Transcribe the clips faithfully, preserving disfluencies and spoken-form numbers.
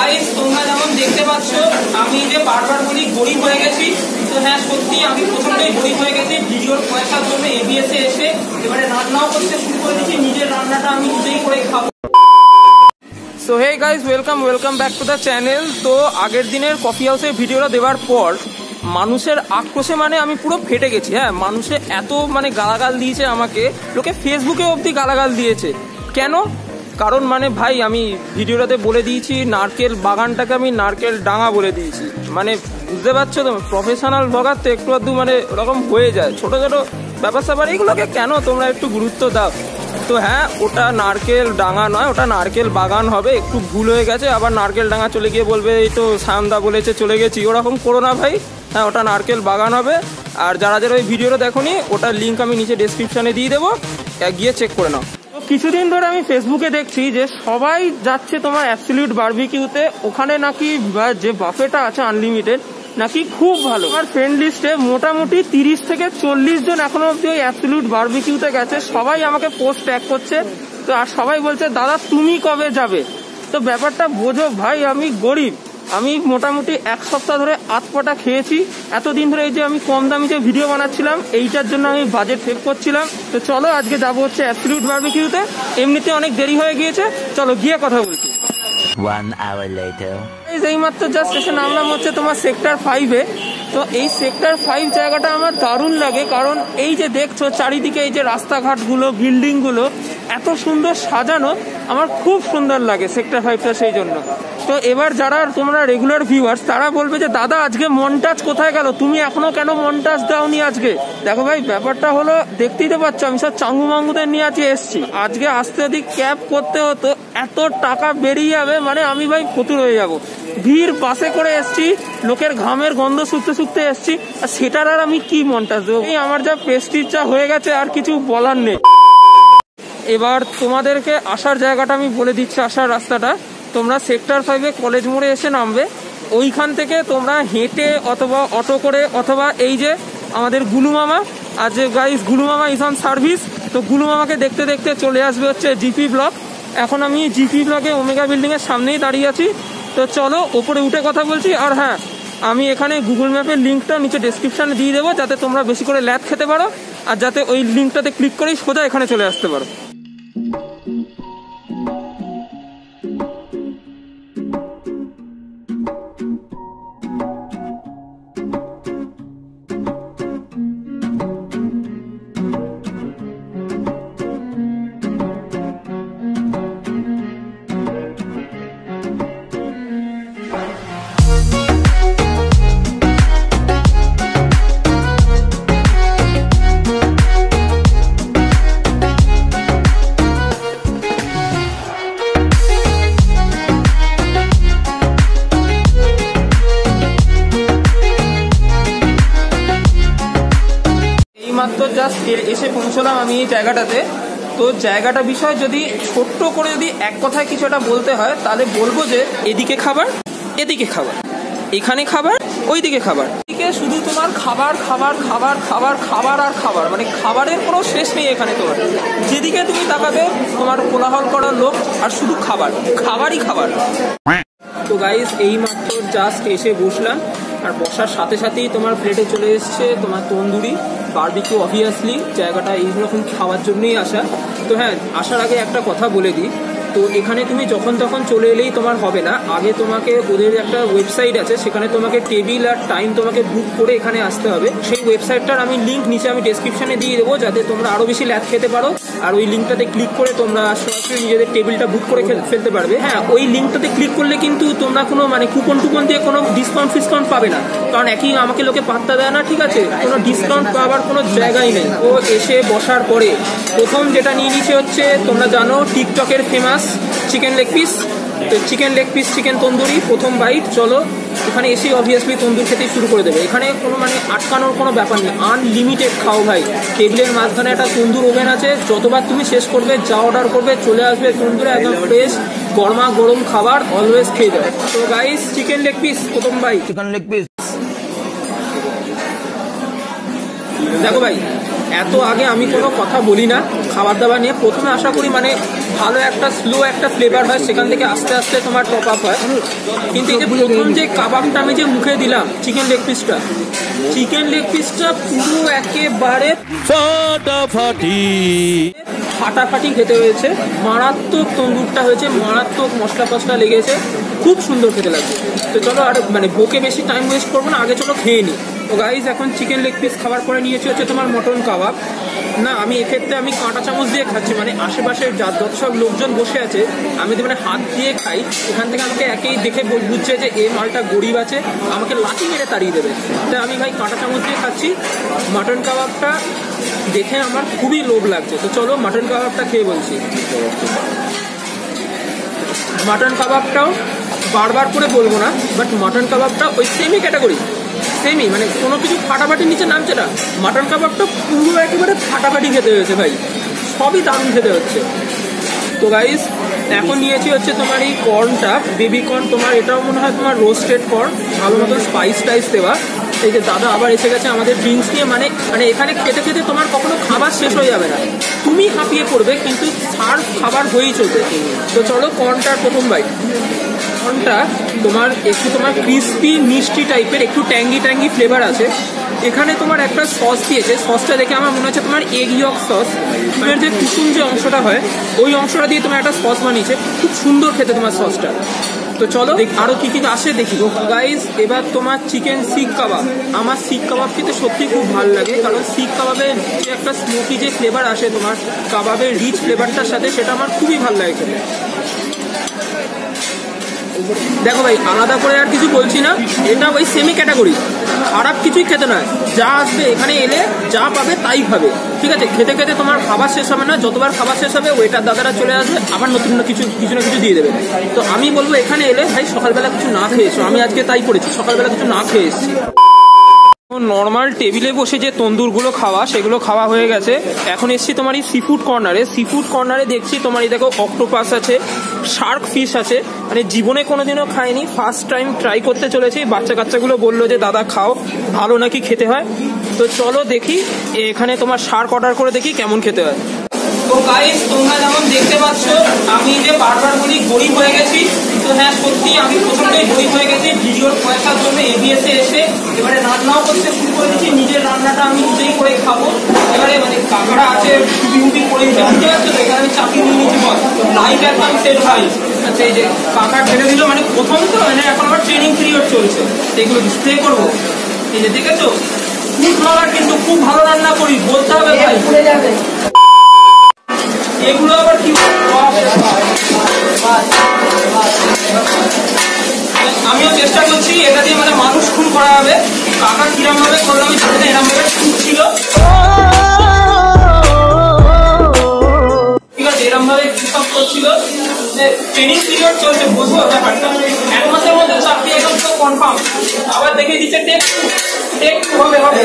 Guys তোমরা যেমন দেখতে পাচ্ছ আমি যে বারবার বলি গরিব হয়ে গেছি, তো হ্যাঁ সত্যি আমি প্রচন্ডই গরিব হয়ে গেছি। ভিডিওর পয়সার জন্য এবিএসে এসে এবারে রান্নাও করতে শুরু করে দিচ্ছি, নিজের রান্নাটা আমি নিজেই করে খাবো। So hey guys, welcome welcome back to the channel. তো আগের দিনের কফি হাউসের ভিডিওটা দেওয়ার পর মানুষের আক্রোশে মানে আমি পুরো ফেটে গেছি। হ্যাঁ, মানুষে এত মানে গালাগাল দিয়েছে আমাকে, লোকে ফেসবুকে অবধি গালাগাল দিয়েছে। কেন? কারণ মানে ভাই আমি ভিডিওটাতে বলে দিয়েছি নারকেল বাগানটাকে আমি নারকেল ডাঙা বলে দিয়েছি। মানে বুঝতে পারছো তো, প্রফেশনাল ব্লগার তো একটু আধটু মানে ওরকম হয়ে যায়, ছোট ছোট ব্যাপার স্যাপার এইগুলোকে কেন তোমরা একটু গুরুত্ব দাও। তো হ্যাঁ, ওটা নারকেল ডাঙা নয়, ওটা নারকেল বাগান হবে। একটু ভুল হয়ে গেছে, আবার নারকেল ডাঙা চলে গিয়ে বলবে এই তো সায়নদা বলেছে চলে গেছি, ওরকম করো না ভাই। হ্যাঁ, ওটা নারকেল বাগান হবে। আর যারা যারা ওই ভিডিওটা দেখোনি, ওটার লিঙ্ক আমি নিচে ডেসক্রিপশানে দিয়ে দেবো, গিয়ে চেক করে নাও। তো কিছুদিন ধরে আমি ফেসবুকে দেখছি যে সবাই যাচ্ছে তোমার অ্যাবসলিউট বারবিকিউতে, ওখানে নাকি যে বাফেটা আছে আনলিমিটেড নাকি খুব ভালো। আমার ফ্রেন্ড লিস্টে মোটামুটি তিরিশ থেকে চল্লিশ জন এখনো অব্দি ওই অ্যাবসলিউট বারবিকিউতে গেছে। সবাই আমাকে পোস্ট ট্যাগ করছে, তো আর সবাই বলছে দাদা তুমি কবে যাবে। তো ব্যাপারটা বোঝো ভাই, আমি গরিব, আমি মোটামুটি এক সপ্তাহ ধরে আতপাটা খেয়েছি। এতদিন ধরে এই যে আমি কম দামি যে ভিডিও বানাচ্ছিলাম, এইটার জন্য আমি বাজেট সেভ করছিলাম। তো চলো আজকে যাবো হচ্ছে অ্যাবসলিউট বারবিকিউতে। এমনিতে অনেক দেরি হয়ে গিয়েছে, চলো গিয়ে কথা বলছি। One hour later. এইমাত্র জাস্ট এসে নামলাম হচ্ছে তোমার সেক্টর ফাইভে। তো এই সেক্টর ফাইভ জায়গাটা আমার দারুণ লাগে, কারণ এই যে দেখছো চারিদিকে এই যে রাস্তাঘাটগুলো বিল্ডিংগুলো এত সুন্দর সাজানো, আমার খুব সুন্দর লাগে সেক্টর ফাইভটা। সেই জন্য তো এবার যারা তোমরা রেগুলার ভিউয়ার্স তারা বলবে যে দাদা আজকে মনটাজ কোথায় গেল, তুমি এখনো কেন মনটাজ দাওনি আজকে। দেখো ভাই, ব্যাপারটা হলো দেখতেই তো পাচ্ছ আমি সব চাঙ্গু মাঙ্গুদের নিয়ে আজকে এসছি। আজকে আসতে যদি ক্যাব করতে হতো এত টাকা বেরিয়ে যাবে, মানে আমি ভাই ফতুর হয়ে যাবো। ভিড় বাসে করে এসছি, লোকের ঘামের গন্ধ শুকতে শুকতে এসছি, আর সেটার আর আমি কি মনটাজ দেবো। আমার যা প্রেস্টিজ যা হয়ে গেছে আর কিছু বলার নেই। এবার তোমাদেরকে আসার জায়গাটা আমি বলে দিচ্ছি, আসার রাস্তাটা। তোমরা সেক্টর ফাইভে কলেজ মোড়ে এসে নামবে, ওইখান থেকে তোমরা হেঁটে অথবা অটো করে অথবা এই যে আমাদের গুলু মামা, আর যে গাইস গুলু মামা ইজ অন সার্ভিস, তো গুলু মামাকে দেখতে দেখতে চলে আসবে হচ্ছে জিপি ব্লক। এখন আমি জিপি ব্লকে ওমেগা বিল্ডিং এর সামনেই দাঁড়িয়ে আছি। তো চলো ওপরে উঠে কথা বলছি। আর হ্যাঁ, আমি এখানে গুগল ম্যাপের লিঙ্কটা নিচে ডেসক্রিপশানে দিয়ে দেবো, যাতে তোমরা বেশি করে ল্যাদ খেতে পারো, আর যাতে ওই লিঙ্কটাতে ক্লিক করেই সোজা এখানে চলে আসতে পারো। মাত্র জাস্ট এসে পৌঁছলাম আমি এই জায়গাটাতে। তো জায়গাটা বিষয় যদি ছোট্ট করে যদি এক কথায় কিছু একটা বলতে হয়, তাহলে বলবো যে এদিকে খাবার, এদিকে খাবার, এখানে খাবার, ওইদিকে খাবার, এদিকে শুধু তোমার খাবার খাবার খাবার খাবার খাবার আর খাবার, মানে খাবারের কোনো শেষ নেই এখানে। তোমার যেদিকে তুমি তাকাবে তোমার কোলাহল করার লোক, আর শুধু খাবার, খাবারই খাবার। তো গাইস এই মাত্র জাস্ট এসে বসলাম, আর বসার সাথে সাথেই তোমার প্লেটে চলে এসছে তোমার তন্দুরি বারবিকিউ। অবভিয়াসলি জায়গাটা এইরকম খাওয়ার জন্যই আসা। তো হ্যাঁ, আসার আগে একটা কথা বলে দিই, তো এখানে তুমি যখন তখন চলে এলেই তোমার হবে না, আগে তোমাকে ওদের একটা ওয়েবসাইট আছে, সেখানে তোমাকে টেবিল আর টাইম তোমাকে বুক করে এখানে আসতে হবে। সেই ওয়েবসাইটটার আমি লিঙ্ক নিচে আমি ডেসক্রিপশানে দিয়ে দেবো, যাতে তোমরা আরও বেশি ল্যাদ খেতে পারো। আর ওই লিঙ্কটাতে ক্লিক করে তোমরা সরাসরি নিজেদের টেবিলটা বুক করে ফেলতে পারবে। হ্যাঁ, ওই লিঙ্কটাতে ক্লিক করলে কিন্তু তোমরা কোনো মানে কুপন টুপন দিয়ে কোনো ডিসকাউন্ট ফিসকাউন্ট পাবে না, কারণ একই আমাকে লোকে পাত্তা দেয় না, ঠিক আছে, কোনো ডিসকাউন্ট পাওয়ার কোনো জায়গাই নেই। ও এসে বসার পরে প্রথম যেটা নিয়ে নিচ্ছে হচ্ছে তোমরা জানো টিকটকের ফেমাস চিকেন লেগ পিস। তো chicken leg piece chicken tandoori প্রথম বাইট। চলো এখানে এসে অবভিয়াসলি তন্দুর খেতেই শুরু করে দেবে। এখানে কোনো মানে আটকানোর কোনো ব্যাপার নেই, আনলিমিটেড খাও ভাই। টেবিলের মাঝখানে একটা তন্দুর ওভেন আছে, যতবার তুমি শেষ করবে যা অর্ডার করবে চলে আসবে তন্দুরে, একদম ফ্রেশ গরমা গরম খাবার অলওয়েজ খেয়ে দেবে। তো গাইস চিকেন লেগ পিস প্রথম বাইট, চিকেন লেগ পিস। দেখো ভাই, এত আগে আমি কোনো কথা বলি না খাবার দাবার নিয়ে। প্রথমে আশা করি মানে ভালো একটা স্লো একটা ফ্লেভার হয়, সেখান থেকে আস্তে আস্তে তোমার টপ আপ হয়। কিন্তু এই যে প্রথম যে কাবাবটা আমি যে মুখে দিলাম, চিকেন লেগ পিসটা চিকেন লেগ পিসটা পুরো একেবারে ফাটাফাটি ফাটাফাটি খেতে হয়েছে। মারাত্মক তন্দুরটা হয়েছে, মারাত্মক মশলা ফসলা লেগেছে, খুব সুন্দর খেতে লাগছে। তো চলো আর মানে বকে বেশি টাইম ওয়েস্ট করবো না, আগে চলো খেয়ে নিই। তো গাইজ এখন চিকেন লেগ পিস খাবার পরে নিয়েছি হচ্ছে তোমার মটন কাবাব। না আমি এক্ষেত্রে আমি কাঁটা চামচ দিয়ে খাচ্ছি, মানে আশেপাশের যা যত সব লোকজন বসে আছে আমি তো মানে হাত দিয়ে খাই, এখান থেকে আমাকে একেই দেখে বুঝছে যে এই মালটা গরিব আছে, আমাকে লাঠি মেরে তাড়িয়ে দেবে। তাই আমি ভাই কাঁটা চামচ দিয়ে খাচ্ছি। মাটন কাবাবটা দেখে আমার খুবই লোভ লাগছে, তো চলো মাটন কাবাবটা খেয়ে বলছি। মাটন কাবাবটাও বারবার করে বলবো না, বাট মাটন কাবাবটা ওই সেমই ক্যাটাগরি, সেমই মানে কোনো কিছু ফাটাফাটির নিচে নামছে না। মাটন কাবাবটা পুরো একেবারে ফাটাফাটি খেতে হয়েছে ভাই, সবই দারুণ খেতে হচ্ছে। তো গাইস এখন নিয়েছি হচ্ছে তোমার এই কর্নটা, বেবি কর্ন, তোমার এটাও মনে হয় তোমার রোস্টেড কর্ন, ভালো মতো স্পাইস টাইস দেওয়া। এই যে দাদা আবার এসে গেছে আমাদের ড্রিঙ্কস নিয়ে, মানে মানে এখানে খেতে খেতে তোমার কখনো খাবার শেষ হয়ে যাবে না, তুমি হাঁপিয়ে পড়বে কিন্তু সার্ভ খাবার হয়েই চলবে। তো চলো কর্নটার প্রথম বাইট। কর্নটা তোমার একটু তোমার ক্রিস্পি মিষ্টি টাইপের, একটু ট্যাঙ্গি ট্যাঙ্গি ফ্লেভার আছে। এখানে তোমার একটা সস দিয়েছে, সসটা দেখে আমার মনে হচ্ছে তোমার এগ ইয়ক সস, তোমার যে কুসুম যে অংশটা হয় ওই অংশটা দিয়ে তোমার একটা সস বানিয়েছে, খুব সুন্দর খেতে তোমার সসটা। তো চলো আরো কি কি আসে দেখি। গাইস এবার তোমার চিকেন শিক কাবাব। আমার শিক কাবাব খেতে সত্যি খুব ভালো লাগে, কারণ শিক কাবাবের যে একটা স্মোকি যে ফ্লেভার আসে তোমার কাবাবের রিচ ফ্লেভারটার সাথে, সেটা আমার খুবই ভালো লাগে খেতে। দেখো ভাই আলাদা করে আর কিছু বলছি না, এটা ওই সেমি ক্যাটাগরি, খারাপ কিছুই খেতে নয়, যা আসবে এখানে এলে যা পাবে তাই খাবে, ঠিক আছে। খেতে খেতে তোমার খাবার শেষ হবে না, যতবার খাবার শেষ হবে ওয়েটার দাদারা চলে আসবে আবার নতুন কিছু কিছু না কিছু দিয়ে দেবে। তো আমি বলবো এখানে এলে ভাই সকালবেলা কিছু না খেয়েছো, আমি আজকে তাই করেছি, সকালবেলা কিছু না খেয়ে এসেছি। নর্মাল টেবিলে বসে যে তন্দুরগুলো খাওয়া সেগুলো খাওয়া হয়ে গেছে, এখন এসছি তোমার এই সি ফুড কর্নারে। সি ফুড কর্নারে দেখছি তোমার এই দেখো অক্টোপাস আছে, শার্ক ফিশ আছে, মানে জীবনে কোনোদিনও খাইনি, ফার্স্ট টাইম ট্রাই করতে চলেছি। বাচ্চা কাচ্চাগুলো বললো যে দাদা খাও, ভালো নাকি খেতে হয়। তো চলো দেখি এখানে তোমার শার্ক অর্ডার করে দেখি কেমন খেতে হয়। তো গাইস তোমরা যেমন দেখতে পাচ্ছ আমি যে বারবার বলি গরিব হয়ে গেছি, তো হ্যাঁ সত্যি আমি প্রচন্ডই গরিব হয়ে গেছি। ভিডিওর পয়সার জন্য এবিএসে এসে এবারে রান্নাও করতে শুরু করে দিচ্ছি, নিজের রান্নাটা আমি নিজেই করে খাবো। এবারে মানে কাকারা আছে টুপি মুপি করে দিতে বুঝতে পারছো তো, এখানে আমি চাকরি নিয়ে নিচ্ছি বল লাইভ একদম সেট ভাই। আচ্ছা এই যে কাকা ঢেলে দিল, মানে প্রথম তো মানে এখন আবার ট্রেনিং পিরিয়ড চলছে, এগুলো ডিসপ্লে করবো। এই যে দেখেছো খুব ভালো, কিন্তু খুব ভালো রান্না করি বলতে হবে ভাই। এগুলো আবার কি আমিও চেষ্টা করছি এটা দিয়ে মানে মানুষ খুন করা হবে। কাকা কিরম ভাবে করলাম আমি জানি না, এরম ভাবে ছিল ঠিক আছে, এরম ভাবে সব করছিল। ট্রেনিং পিরিয়ড চলছে বুঝবো ব্যাপারটা, এক মাসের মধ্যে চাকরি একদম তো কনফার্ম। আবার দেখে দিচ্ছে টেক টেক হবে হবে।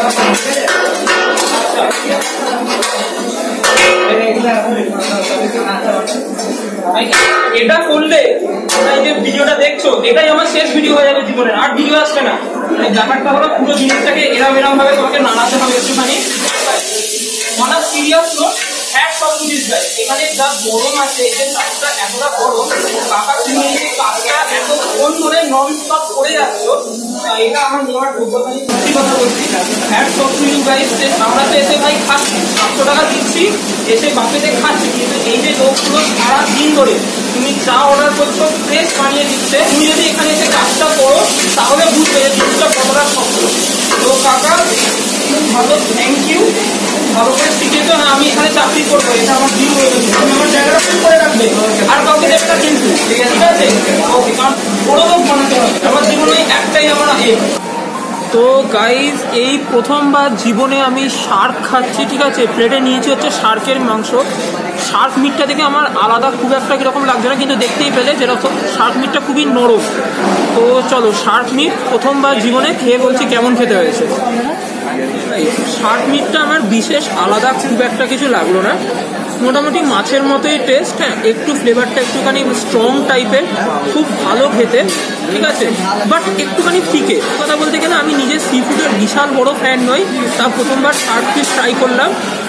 এটা করলে এই যে ভিডিওটা দেখছো এটাই আমার শেষ ভিডিও হয়ে যাবে জীবনের, আর ভিডিও আসবে না। ব্যাপারটা হলো পুরো জিনিসটাকে এরম এরম ভাবে তোমাকে নাড়াতে হবে একটুখানি, মানে সিরিয়াস নোট। এখানে যা গরম আছে, এই যে কাজটা এতটা গরম, কাকা তুমি এই কাজটা এতক্ষণ ধরে নন স্টপ করে যাচ্ছ, এটা আমার নেওয়ার যোগ্যতা নেই, সত্যি কথা বলছি। হ্যাট সব টু গাইস, আমরা তো এসে ভাই খাচ্ছি, সাতশো টাকা দিচ্ছি, এসে বাপেতে খাচ্ছি, কিন্তু এই যে লোকগুলো সারা দিন ধরে তুমি চা অর্ডার করছো ফ্রেশ বানিয়ে দিচ্ছে, তুমি যদি এখানে এসে কাজটা করো তাহলে বুঝবে যে জিনিসটা কতটা শক্ত। তো কাকা খুব ভালো, থ্যাংক ইউ, ভালো করে শিখেছো। হ্যাঁ আমি এখানে চাকরি করবো, এটা আমার ডিল হয়ে গেছে, তুমি আমার জায়গাটা ফুল করে রাখবে, আর কাউকে দেবে না কিন্তু, ঠিক আছে? ওকে, কারণ বড় লোক বানাতে হবে, আমার জীবনে একটাই আমার এম। তো গাইজ এই প্রথমবার জীবনে আমি শার্ক খাচ্ছি, ঠিক আছে। প্লেটে নিয়েছি হচ্ছে শার্কের মাংস। শার্ক মিটটা দেখে আমার আলাদা খুব একটা কীরকম লাগছে না, কিন্তু দেখতেই পেলে যেরকম শার্ক মিটটা খুবই নরম। তো চলো শার্ক মিট প্রথমবার জীবনে খেয়ে বলছি কেমন খেতে হয়েছে। শার্ক মিটটা আমার বিশেষ আলাদা খুব একটা কিছু লাগলো না, মোটামুটি মাছের মতোই টেস্ট। হ্যাঁ একটু ফ্লেভারটা একটুখানি স্ট্রং টাইপের, খুব ভালো খেতে, ঠিক আছে, বাট একটুখানি ফিকে। কথা বলতে গেলে আমি নিজে সি ফুডের বিশাল বড় ফ্যান নই, তা প্রথমবার শার্ক ফিশ ট্রাই করলাম,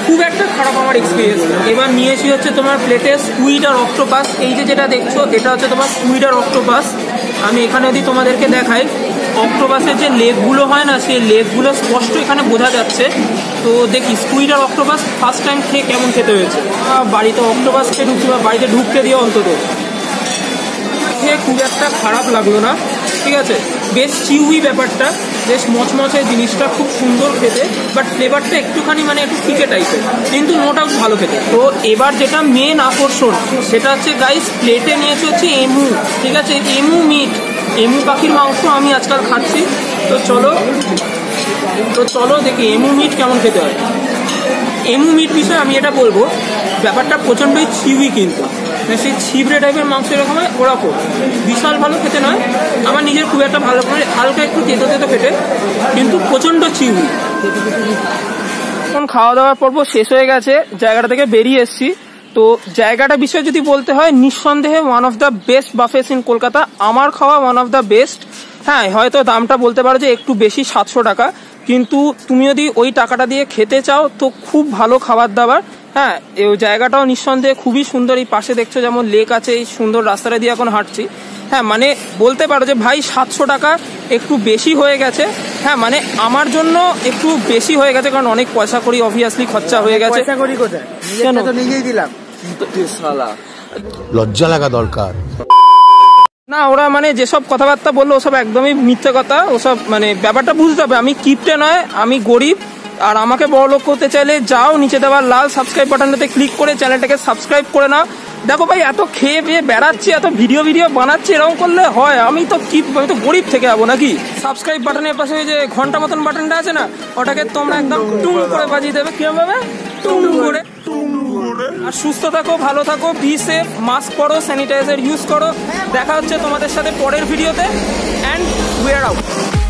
খুব একটা খারাপ আমার এক্সপিরিয়েন্স। এবার নিয়েছি হচ্ছে তোমার প্লেটে স্কুইড আর অক্টোপাস। এই যে যেটা দেখছো এটা হচ্ছে তোমার স্কুইড আর অক্টোপাস। আমি এখানে যদি তোমাদেরকে দেখাই, অক্টোপাসের যে লেগগুলো হয় না, সেই লেগগুলো স্পষ্ট এখানে বোঝা যাচ্ছে। তো দেখি স্কুইড আর অক্টোপাস ফার্স্ট টাইম খেয়ে কেমন খেতে হয়েছে। বাড়িতে অক্টোপাস খেয়ে ঢুকতে বা বাড়িতে ঢুকতে দিয়ে অন্তত খেয়ে খুব একটা খারাপ লাগলো না, ঠিক আছে। বেশ চিউই ব্যাপারটা, বেশ মচমচে জিনিসটা, খুব সুন্দর খেতে, বাট ফ্লেভারটা একটুখানি মানে একটু ফিকে টাইপের, কিন্তু নো ডাউট ভালো খেতে। তো এবার যেটা মেন আকর্ষণ সেটা হচ্ছে গাইস, প্লেটে নিয়েছে হচ্ছে এমু, ঠিক আছে, এমু মিট, এমু পাখির মাংস আমি আজকাল খাচ্ছি। তো চলো তো চলো দেখি এমু মিট কেমন খেতে হয়। এমু মিট বিষয়ে আমি এটা বলবো, ব্যাপারটা প্রচণ্ডই চিউই, কিন্তু সেই ছিবড়ে টাইপের মাংস এরকম হয় ওরকম, বিশাল ভালো খেতে নয়, আমার নিজের খুব একটা ভালো করে, হালকা একটু তেতো তেতো খেতে, কিন্তু প্রচণ্ড চিউই। এখন খাওয়া দাওয়ার পর্ব শেষ হয়ে গেছে, জায়গাটা থেকে বেরিয়ে এসেছি। তো জায়গাটা বিষয়ে যদি বলতে হয়, নিঃসন্দেহে one of the best buffets in Kolkata, আমার খাওয়া ওয়ান অফ দ্য বেস্ট। হ্যাঁ, হয়তো দামটা বলতে পারো যে একটু বেশি, সাতশো টাকা, কিন্তু তুমি যদি ওই টাকাটা দিয়ে খেতে চাও তো খুব ভালো খাবার দাবার। হ্যাঁ, এই জায়গাটাও নিঃসন্দেহে খুবই সুন্দর। এই পাশে দেখছো যেমন লেক আছে, এই সুন্দর রাস্তাটা দিয়ে এখন হাঁটছি। হ্যাঁ, মানে বলতে পারো যে ভাই সাতশো টাকা একটু বেশি হয়ে গেছে। হ্যাঁ, মানে আমার জন্য একটু বেশি হয়ে গেছে, কারণ অনেক পয়সা করি অবভিয়াসলি খরচা হয়ে গেছে। পয়সা করি কোথায়, তো নিজেই দিলাম। লজ্জা লাগা দরকার না, ওরা মানে যেসব কথাবার্তা বললো ওসব একদমই মিথ্যে কথা। ওসব মানে ব্যাপারটা বুঝতে হবে, আমি কিপটে নয়, আমি গরিব। আর আমাকে বড়লোক করতে চাইলে যাও নিচে দেওয়ার লাল সাবস্ক্রাইব বাটনটাতে ক্লিক করে চ্যানেলটাকে সাবস্ক্রাইব করে নাও। দেখো ভাই, এত খেয়ে পেয়ে বেড়াচ্ছি, এত ভিডিও ভিডিও বানাচ্ছি, এরকম করলে হয়? আমি তো কি, আমি তো গরিব থেকে যাবো নাকি? সাবস্ক্রাইব বাটনের পাশে যে ঘন্টা মতন বাটনটা আছে না, ওটাকে তোমরা একদম টুং করে বাজিয়ে দেবে। কিরম ভাবে? টুং করে। আর সুস্থ থাকো, ভালো থাকো, বি সেফ, মাস্ক পরো, স্যানিটাইজার ইউজ করো। দেখা হচ্ছে তোমাদের সাথে পরের ভিডিওতে, অ্যান্ড উই আর আউট।